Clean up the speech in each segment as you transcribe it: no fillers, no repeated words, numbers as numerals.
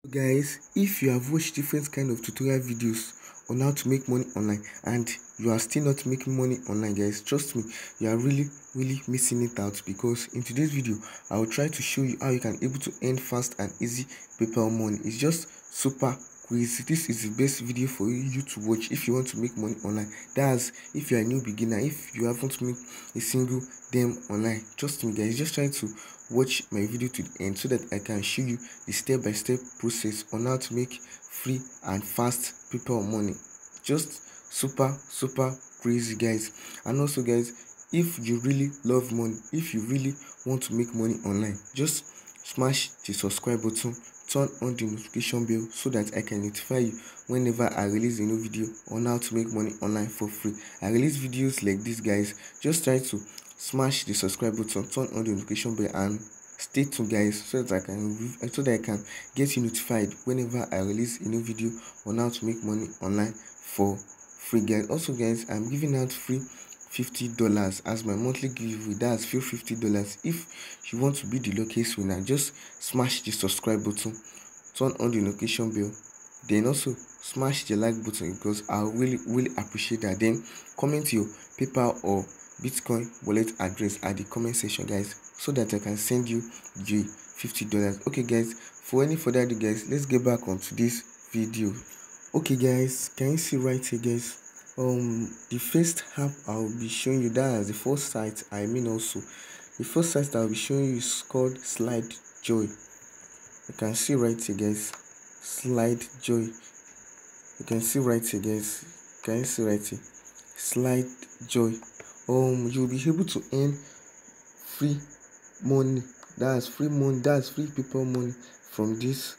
Guys, if you have watched different kind of tutorial videos on how to make money online and you are still not making money online, guys, trust me, you are really missing it out, because in today's video I will try to show you how you can able to earn fast and easy PayPal money. It's just super crazy. This is the best video for you to watch if you want to make money online. That's if you are a new beginner, if you haven't made a single damn online. Trust me, guys, just try to watch my video to the end so that I can show you the step-by-step process on how to make free and fast PayPal money. Just super crazy, guys. And also, guys, if you really love money, if you really want to make money online, just smash the subscribe button, turn on the notification bell so that I can notify you whenever I release a new video on how to make money online for free. I release videos like this, guys. Just try to smash the subscribe button, turn on the notification bell, and stay tuned, guys, so that I can get you notified whenever I release a new video on how to make money online for free, guys. Also, guys, I'm giving out free $50 as my monthly giveaway. That's free $50. If you want to be the luckiest winner, just smash the subscribe button, turn on the notification bell, then also smash the like button, because I really appreciate that. Then comment your PayPal or Bitcoin wallet address at the comment section, guys, so that I can send you the $50. Okay, guys, for any further ado, guys, let's get back onto this video. Okay, guys, can you see right here, guys? The first app I'll be showing you, that is the first site. Also the first site that I'll be showing you is called Slide Joy. You can see right here, guys. Slide Joy. You can see right here, guys. Can you see right here? Slide Joy. You'll be able to earn free money. That's free money. That's free people money from this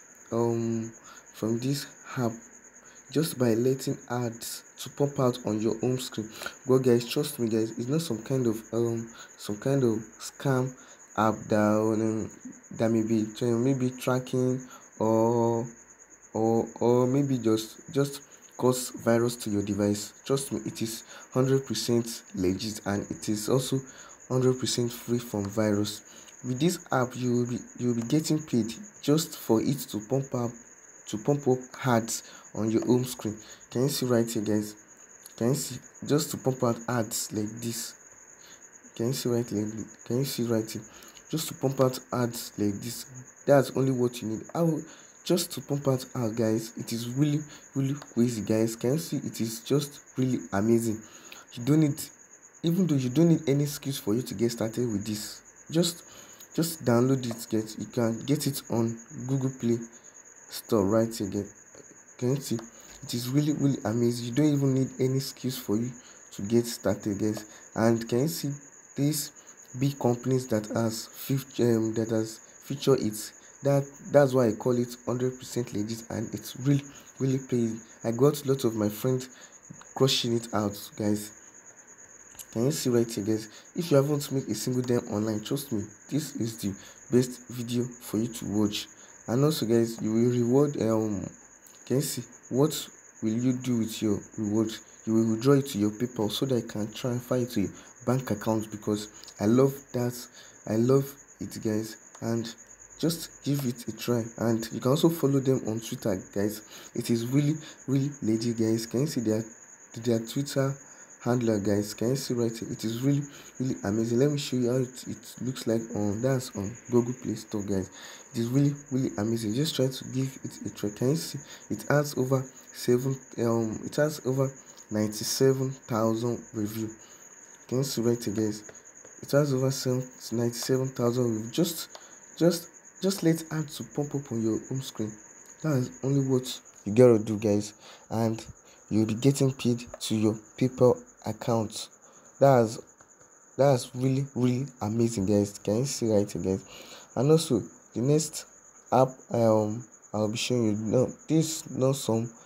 app, just by letting ads to pop out on your home screen. But guys, trust me, guys, it's not some kind of scam app that may be tracking or maybe just cause virus to your device. Trust me, it is 100% legit, and it is also 100% free from virus. With this app, you'll be getting paid just for it to pump up ads on your home screen. Can you see right here, guys? Can you see? Just to pump out ads like this. Can you see right here? Can you see right here? Just to pump out ads like this. That's only what you need. Just to pump out ads, guys. It is really crazy, guys. Can you see? It is just really amazing. You don't need, even though you don't need any skills for you to get started with this. Just download it. You can get it on Google Play Store right here, guys. Can you see? It is really amazing. You don't even need any skills for you to get started, guys. And can you see these big companies that has featured it? That's why I call it 100% legit, and it's really paying. I got lots of my friends crushing it out, guys. Can you see right here, guys? If you haven't made a single damn online, trust me, this is the best video for you to watch. And also, guys, you will reward can you see? What will you do with your reward? You will withdraw it to your PayPal so that I can transfer it to your bank account, because I love that. I love it, guys. And just give it a try. And you can also follow them on Twitter, guys. It is really legit, guys. Can you see their Twitter handler, guys? Can you see right here? It is really amazing. Let me show you how it looks like on Google Play Store, guys. It is really amazing. Just try to give it a try. Can you see? It has over 97,000 reviews. Can you see right here, guys? It has over 97,000 reviews. Just let ads to pop up on your home screen. That is only what you gotta do, guys, and you'll be getting paid to your PayPal account. That's really amazing, guys. Can you see right here, guys? And also, the next app I'll be showing you, no, this is not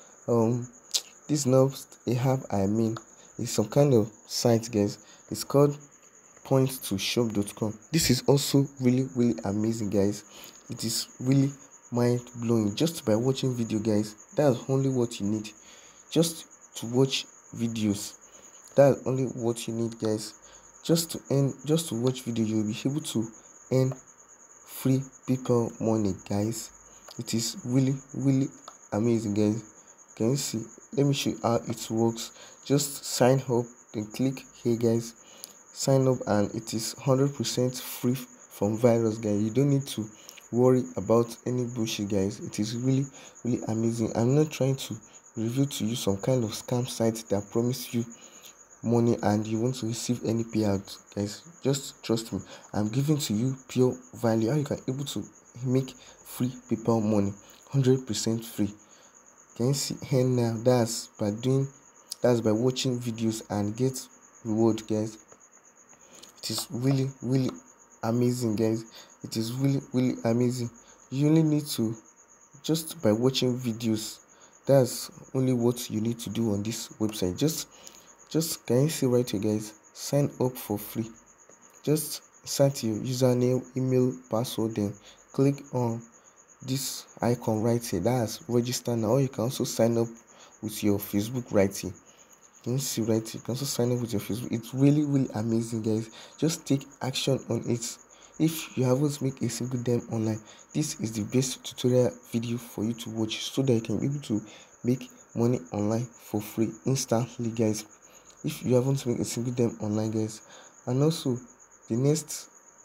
a app. It's some kind of site, guys. It's called point2shop.com. This is also really amazing, guys. It is really mind-blowing just by watching video, guys. That's only what you need, just to watch videos. That's only what you need, guys. Just to watch video, you'll be able to earn free PayPal money, guys. It is really amazing, guys. Can you see? Let me show you how it works. Just sign up, then click here, guys. Sign up, and it is 100% free from virus, guys. You don't need to worry about any bullshit, guys. It is really amazing. I'm not trying to reveal to you some kind of scam site that promise you money and you want to receive any payout, guys. Just trust me. I'm giving to you pure value, how you can able to make free PayPal money, 100% free. Can you see here now? That's by watching videos and get reward, guys. It is really amazing, guys. It is really amazing. You only need to, just by watching videos, that's only what you need to do on this website. Just can you see right here, guys? Sign up for free. Just set your username, email, password, then click on this icon right here, that's register now. Or you can also sign up with your Facebook right here. Can you see right here? You can also sign up with your Facebook. It's really amazing, guys. Just take action on it. If you haven't made a single dime online, this is the best tutorial video for you to watch, so that you can be able to make money online for free instantly, guys. If you haven't made a single dime online, guys. And also the next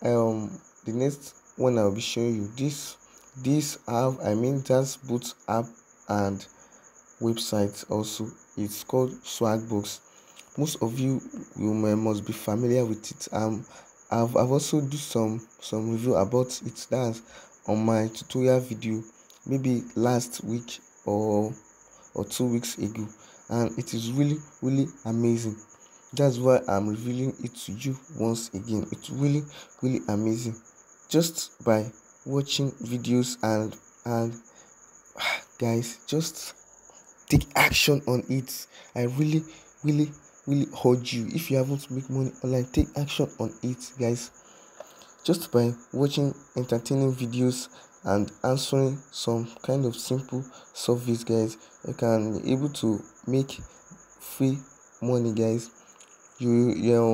one I'll be showing you, this app, that's both app and website also. It's called Swagbucks. Most of you must be familiar with it. I've also do some review about it, that's on my tutorial video, maybe last week or 2 weeks ago, and it is really amazing. That's why I'm revealing it to you once again. It's really amazing. Just by watching videos and guys, just take action on it. I really urge you, if you haven't make money online, take action on it, guys. Just by watching entertaining videos and answering some kind of simple surveys, guys, you can be able to make free money, guys. You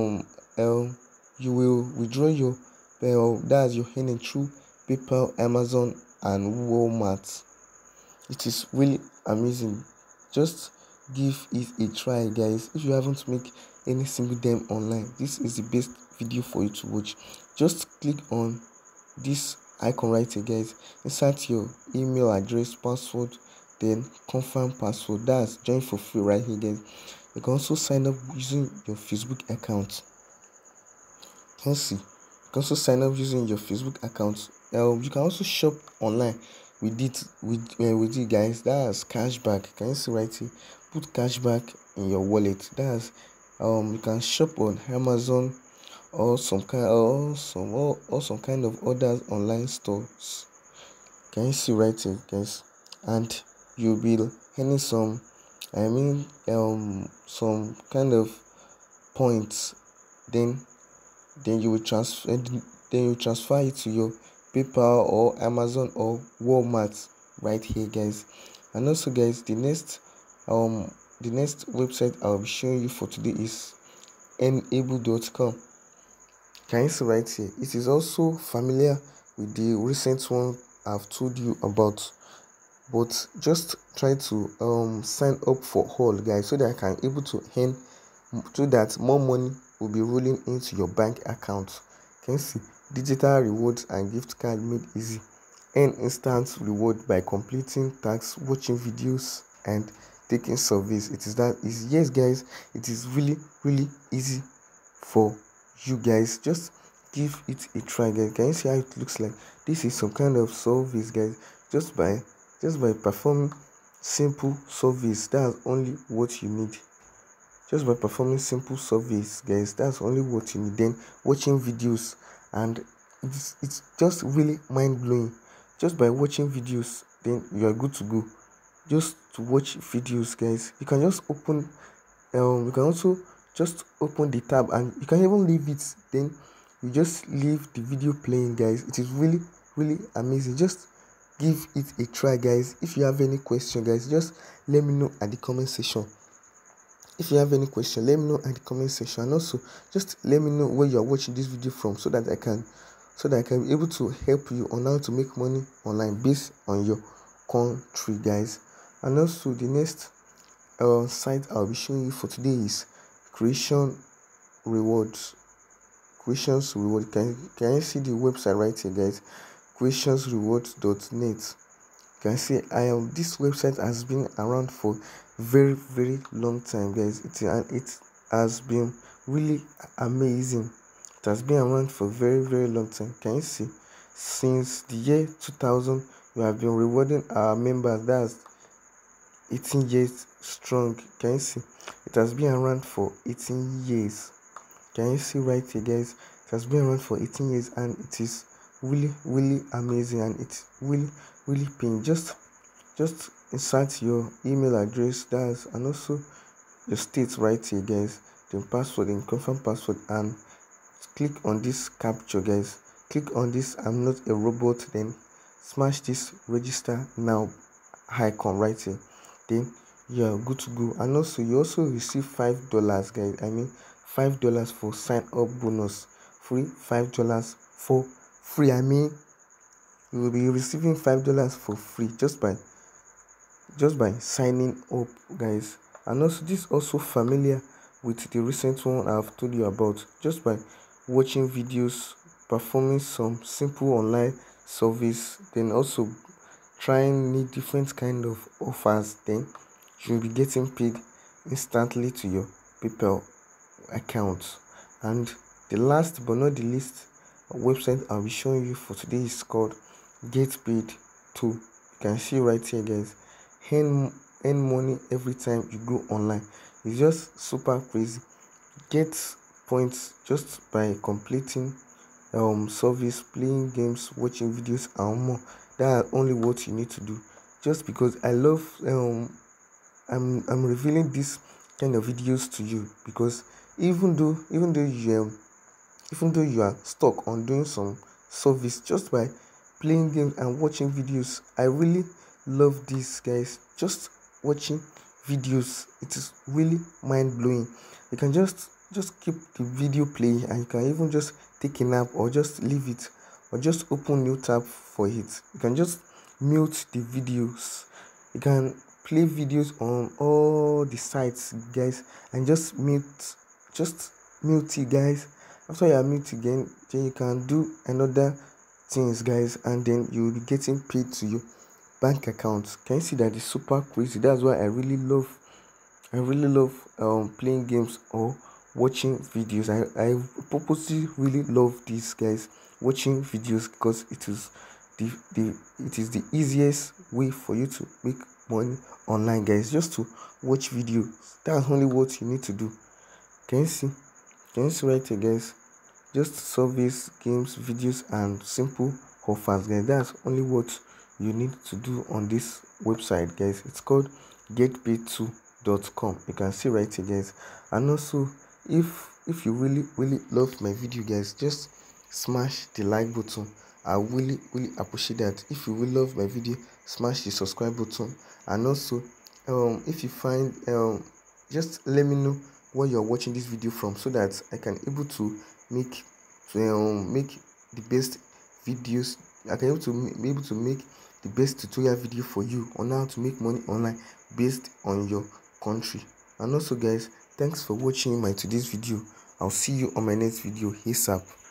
will withdraw your that's your earning through PayPal, Amazon, and Walmart. It is really amazing. Just give it a try, guys. If you haven't made any single dime online, this is the best video for you to watch. Just click on this icon right here, guys. Insert your email address, password, then confirm password. That's join for free right here, guys. You can also sign up using your Facebook account. Can you see? You can also sign up using your Facebook account. You can also shop online with it, guys. That's cashback. Can you see right here? Put cashback in your wallet. That's you can shop on Amazon or some kind of other online stores. Can you see right here, guys? And you'll be earning some kind of points. Then you transfer it to your PayPal or Amazon or Walmart right here, guys. And also, guys, the next website I'll be showing you for today is enable.com. Can you see right here? It is also familiar with the recent one I've told you about, but just try to sign up for all, guys, so that I can able to earn, so that more money will be rolling into your bank account. Can you see? Digital rewards and gift card made easy. Earn instant reward by completing tasks, watching videos, and taking surveys. It is that easy. Yes, guys, it is really easy for you, guys. Just give it a try, guys. Can you see how it looks like? This is some kind of surveys, guys. Just by performing simple surveys, that's only what you need. Just by performing simple surveys, guys, that's only what you need. Then watching videos, and it's just really mind-blowing. Just by watching videos, then you are good to go. Just to watch videos, guys, you can just open you can also just open the tab, and you can even leave it. Then you just leave the video playing, guys. It is really amazing. Just give it a try, guys. If you have any question, guys, just let me know at the comment section. If you have any question, let me know at the comment section. And also, just let me know where you are watching this video from, so that I can so that I can be able to help you on how to make money online based on your country, guys. And also the next site I'll be showing you for today is creation rewards. Creations reward. Can you see the website right here, guys? creationsrewards.net. You can see this website has been around for very long time, guys. It has been really amazing. It has been around for very long time. Can you see? Since the year 2000, we have been rewarding our members. That's 18 years strong. Can you see? It has been around for 18 years. Can you see right here, guys? It has been around for 18 years and it is really amazing, and it's really paying. Just insert your email address, that's, and also your state right here, guys, then password, then confirm password, and click on this capture, guys. Click on this I'm not a robot, then smash this register now icon right here, then you're good to go. And also you also receive $5, guys. I mean $5 for sign up bonus. Free $5 for free. I mean you will be receiving $5 for free just by signing up, guys. And also this also familiar with the recent one I've told you about. Just by watching videos, performing some simple online service, then also trying new different kind of offers, then you'll be getting paid instantly to your PayPal account. And the last but not the least website I'll be showing you for today is called GetPaid 2. You can see right here, guys. Earn money every time you go online. It's just super crazy. Get points just by completing service, playing games, watching videos, and more. That are only what you need to do. Just because I love I'm revealing this kind of videos to you, because even though you are stuck on doing some service just by playing games and watching videos, I really love this, guys. Just watching videos, it is really mind-blowing. You can just keep the video playing, and you can even just take a nap or just leave it, or just open new tab for it. You can just mute the videos. You can play videos on all the sites, guys, and just mute it, guys. After you are mute again, then you can do another things, guys, and then you will be getting paid to your bank account. Can you see that it's super crazy? That's why I really love playing games or watching videos. I purposely really love this, guys, watching videos, because it is the easiest way for you to make money online, guys. Just to watch videos. That's only what you need to do. Can you see right here, guys? Just service, games, videos, and simple offers, guys. That's only what you need to do on this website, guys. It's called getpaid2.com. You can see right here, guys. And also, if you really love my video, guys, just smash the like button. I really appreciate that. If you really love my video, smash the subscribe button. And also if you find just let me know where you're watching this video from, so that I can able to make the best videos. I can be able to make the best tutorial video for you on how to make money online based on your country. And also, guys, thanks for watching my today's video. I'll see you on my next video. ASAP.